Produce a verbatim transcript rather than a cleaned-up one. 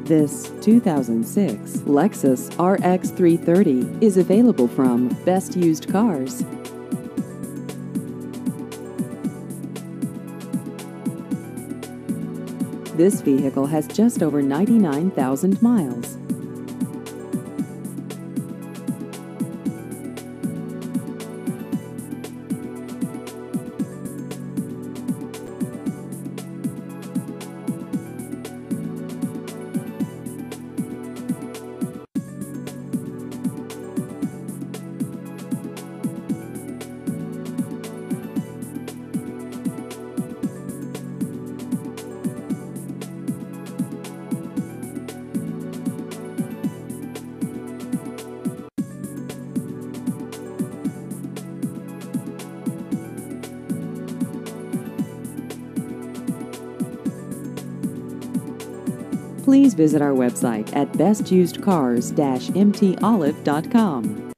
This two thousand six Lexus R X three thirty is available from Best Used Cars. This vehicle has just over ninety-nine thousand miles. Please visit our website at best used cars dash m t olive dot com.